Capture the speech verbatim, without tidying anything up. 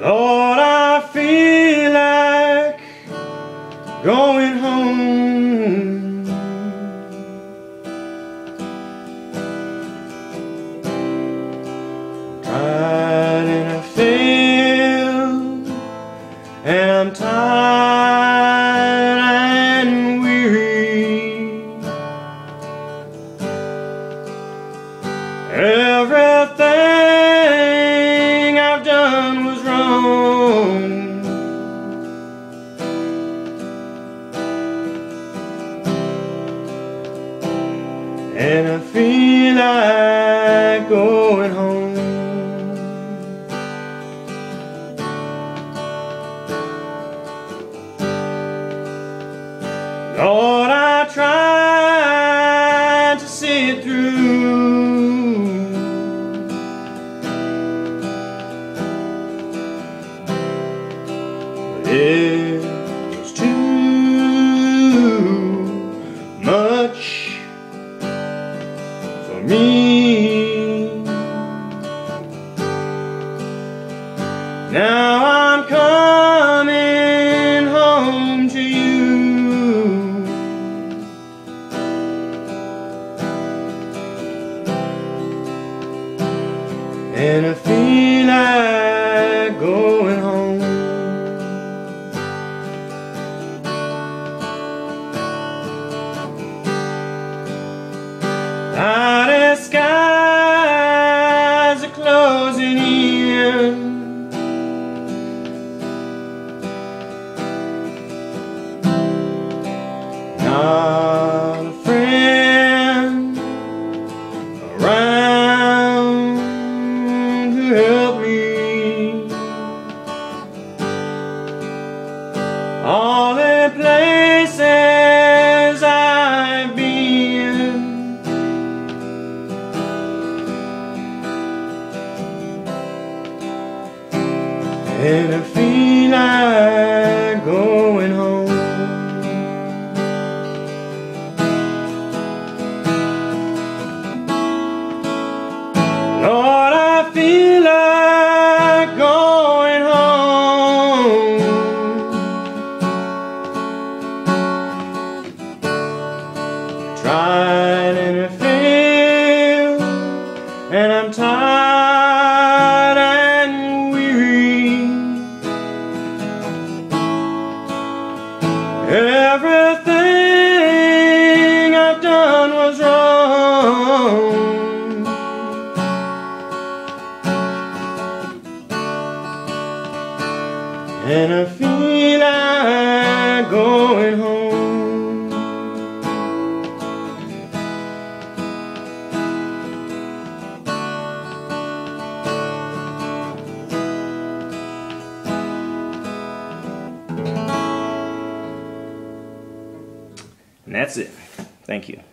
Lord, I feel like going home. Tried and I failed, and I'm tired and weary. Everything I've done was wrong, and I feel like going home. Lord, I tried to see it through, but it was too much for me. Now I'm coming home to you, and I feel like going home. Cloudy skies are closing in, not a friend around to help me. All the places I've been, and I feel like going home. Lord, I feel like going home. Tried and I failed, and I'm tired and weary. Everything I've done was wrong, and I feel like going home. And that's it. Thank you.